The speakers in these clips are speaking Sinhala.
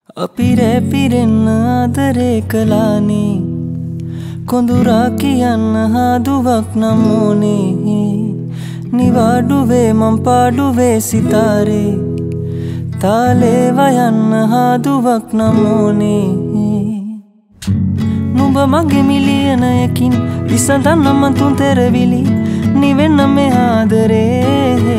අපිරේ පිරෙන්න ආදරේ කළානේ කොඳුරා කියන්න හාදුවක් නමෝනේ නිවාඩුවේ මං පාඩුවේ සිතාරේ තාලේ වයන්න හාදුවක් නමෝනේ නුඹ මගේ මිලියනයකින් විසඳන්න මං තුන් තෙරවිලි නිවෙන්න මේ ආදරේ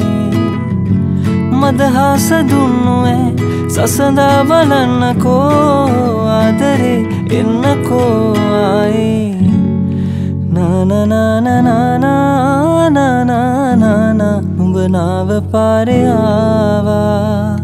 මදහස දුන්නු සසඳා බලන්නකෝ ආදරේ එන්නකෝ ආයේ නානානානානානානානා නුඹ නාව පාරේ ආවා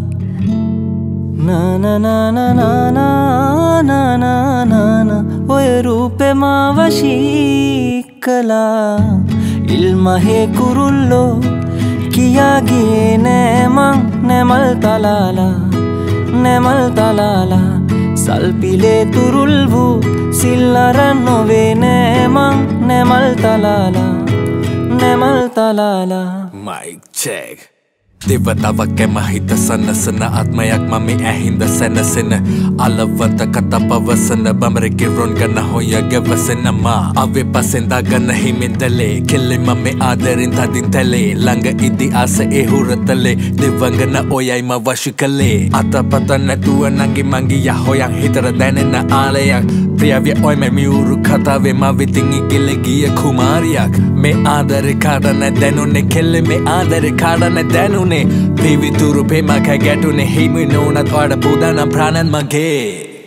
නානානානානානානානා ඔය රූපේ මාව වශී කළා ඉල්මහේ කුරුල්ලෝ කියාගේ නෑ මං නැමල් තලාලා නැමල් තලාලා සල්පිලේ තුරුල් වූ සිල්ලරන් නොවේ නෑ මං නැමල් තලාලා නැමල් තලාලා Mic check දෙවතාවක් එම හිත සනසන ආත්මයක් මම ඇහිඳ සැනසෙන අලවත කතා පවසන බම්රගේ රොන් ගන්න හොය ගැවසෙනම අවේ පසෙන් දාගන්න හිමින්දලේ කෙල්ලේ මම ආදරින් තදින් තැලේ ළඟ ඉදි ආස ඒ හුරතලේ දෙවංගන ඔයයි ම වශිකලේ අතපත නැතුව නංගි මංගි යහොයන් හිතර දැනෙන ආලයක් ප්‍රියවිය ඔය මේ මියුරු කතාවේ මා විතින් ඉගිලේ ගිය කුමාරියක් මේ ආදරේ කාඩන දැනුනේ කෙල්ලේ මේ ආදරේ කාඩන දැනුනේ පිවිතුරු පෙමක ගැටුනේ හිමි නොනත් වඩ පුදානම් ප්‍රාණන් මගේ